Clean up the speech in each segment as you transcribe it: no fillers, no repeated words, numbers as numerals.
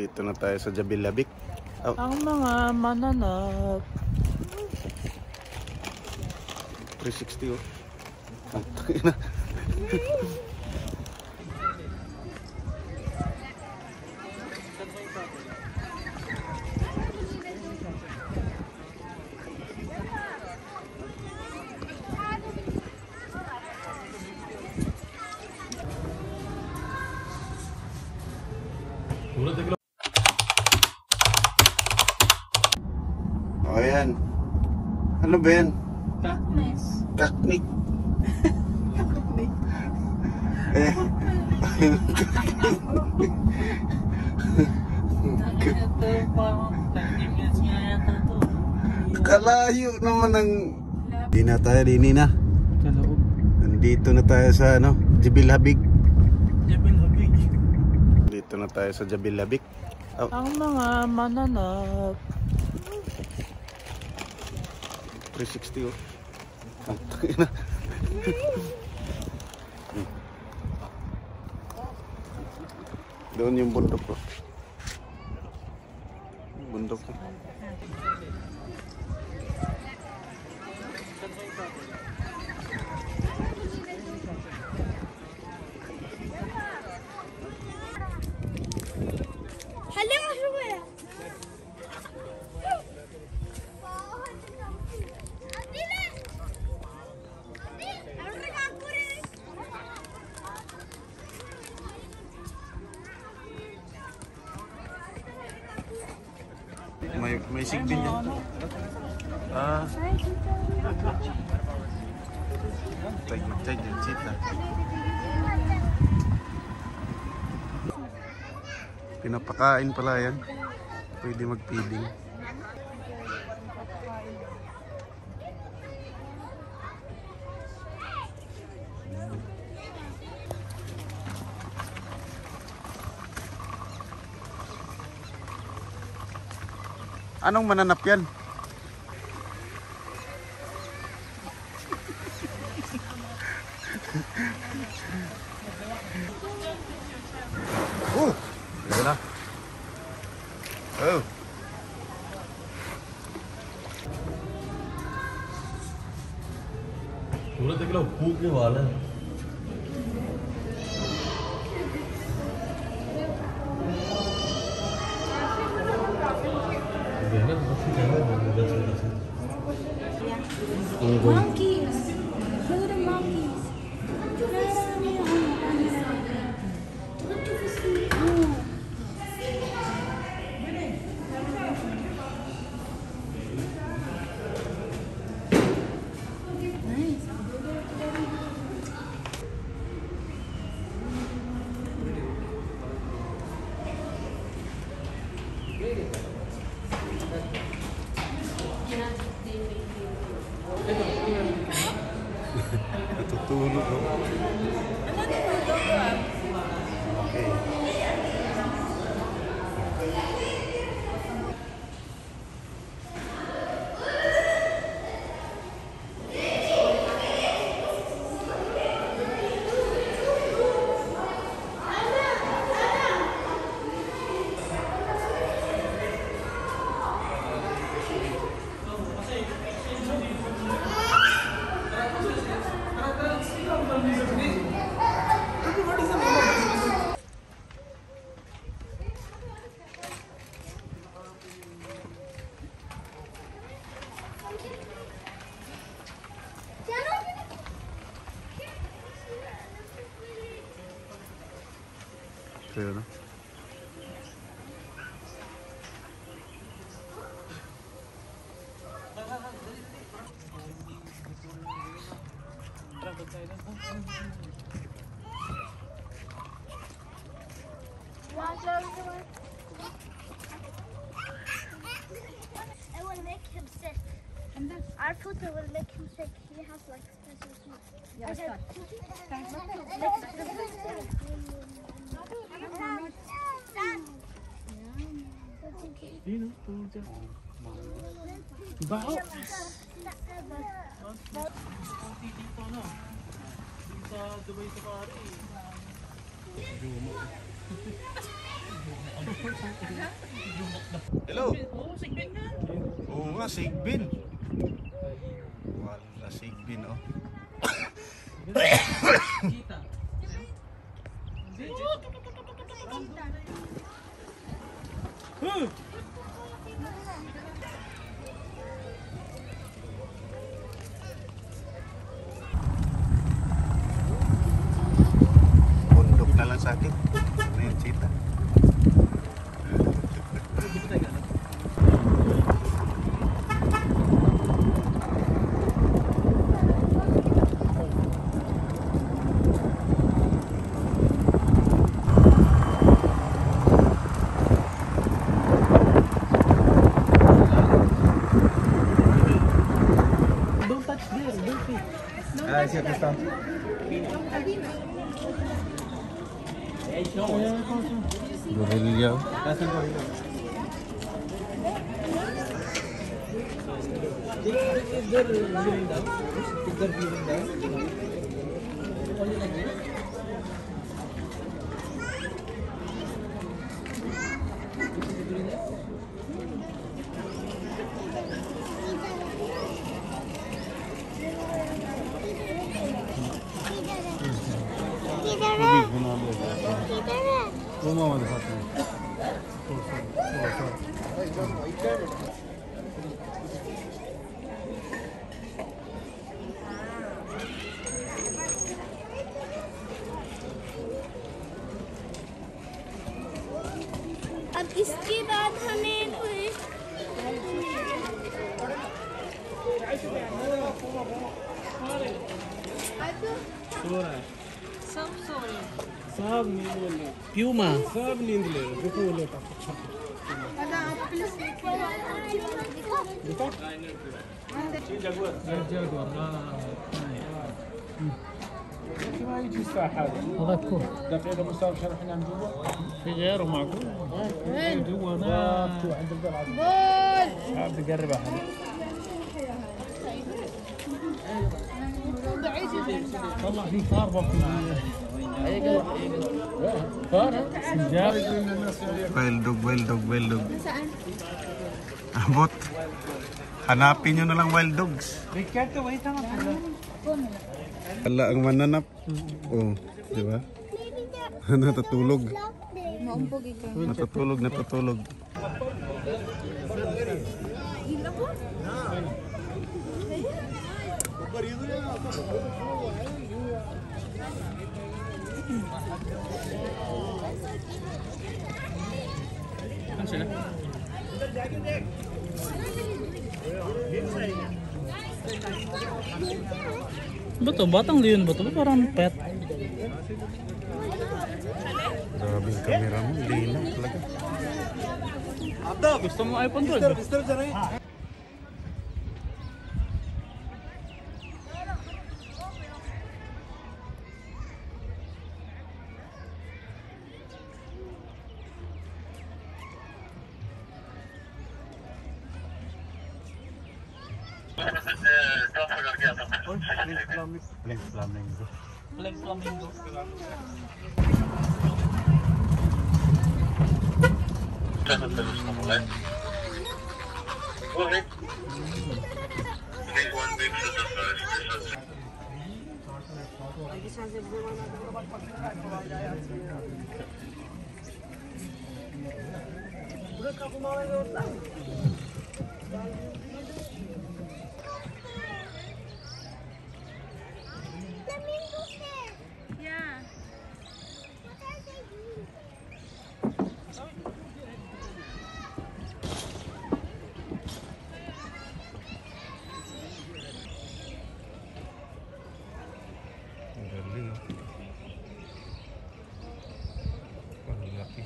Dito na tayo sa Jabilabik. Oh. Ang mga mananap. 360 oh. Oh, yan. Ano ba yan? Kaknes. Kaknik. Eh. Kalayo naman ang... Di na tayo, dini na. Sa loob. Nandito na tayo sa ano, Jabilabik. Jabilabik. Dito na tayo sa Jabilabik. Oh. Ang mga mananap. 360 oh. Doon yung bundok ko. Bundok ko. May sigbin yan. Ah. Tag yung chita. Pinapakain pala yan. Pwede mag-feeding. Anong mananap yan? Yan na. Oh. पूरा देख लो फूकने वाला है Monkeys. Look at the monkeys. Natutulog ako. Okay. Kaya na. It will make him sick. Our food will make him sick. He has like special food. Yeah, start. Bao. Sa Dubai Safari. Hello. Oo nga, Sigbin. Wala Sigbin, oh. Bundok na lang sa akin. Ano yun, cheetah? Don't touch there, don't touch. Ah, siya basta. Gorilla. अब इसके बाद हमें कोई सब नींद ले प्यूमा सब नींद ले देखो ले ما يجي الساعة هذا هذا دقيقة مستوى شرح نام جوا في غيره معقول جوا مفتوح عند الباب عاد بقرب أحد والله في فار بطل فار سنجاب Wild dog. Abot. Hanapin nyo na lang wild dogs. Ricardo, wait naman Wala ang mananap. Oh, di ba? Natutulog. Natutulog. Ba to? Batang leon ba to? Parang pet. Grabe yung camera mo. Linaw talaga. Gusto mo iPhone 12? Black flamingo. Yeah. Ang galing. Ang laki.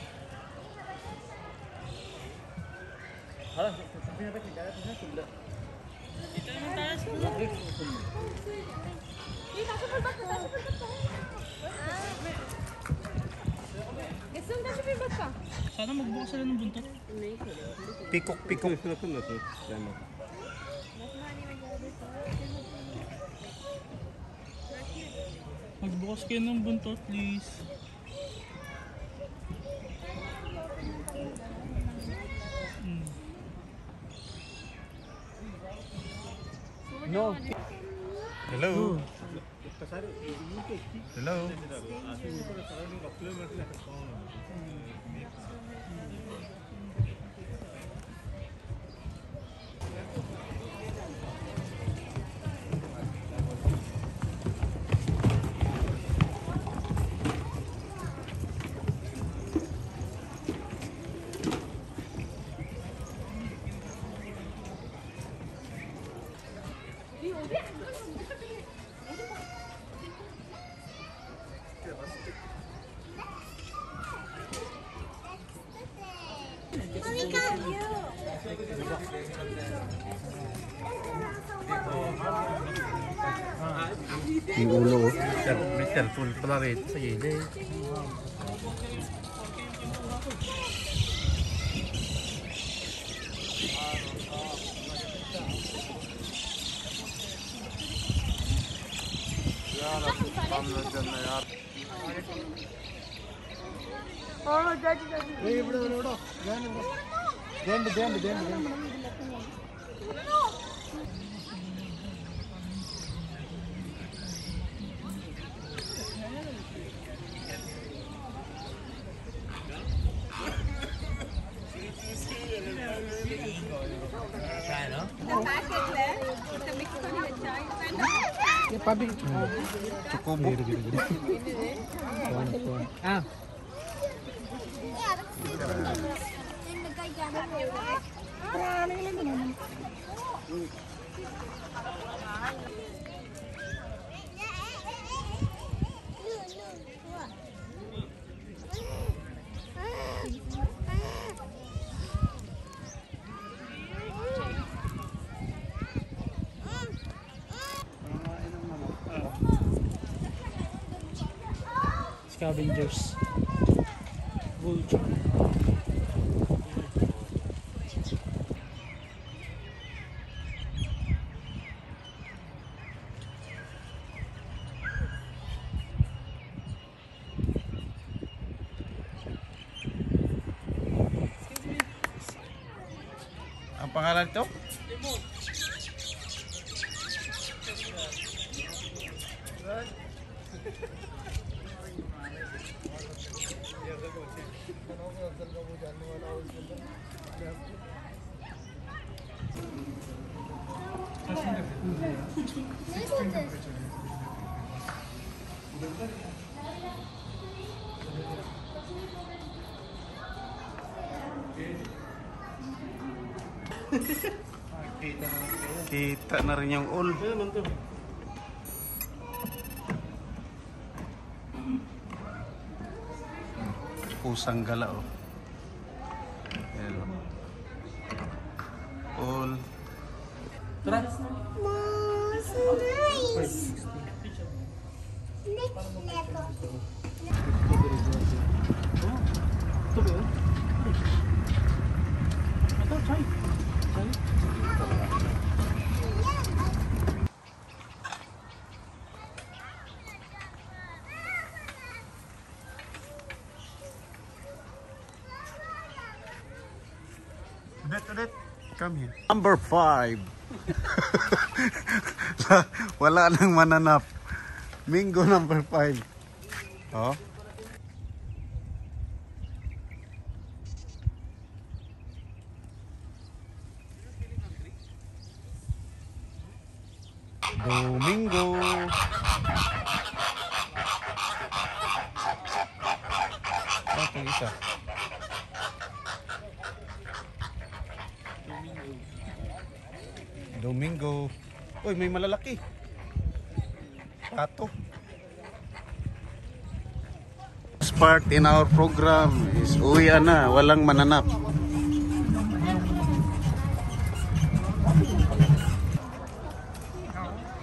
خلاص تسميها بك الجالات هناك ولا Sana magbukas sila ng buntot. Pikok. Magbukas kayo ng buntot, please. No. Hello. Hello. Yung ulo. May cellphone pala rito sa gilid. Chocobo. Ah, scavengers. Vulture. Ang pangalan ito? Kita na rin yung all. Pusang gala oh. Ayan, oh. All. Tara. Ito ba yun? Ito, chay. Ulit. Come here. Number 5. Wala nang mananap. Mingo number 5. Oh. Domingo. Okay, isa. Domingo. Uy, may malalaki. Pato. First part in our program is uwian na, walang mananap. How?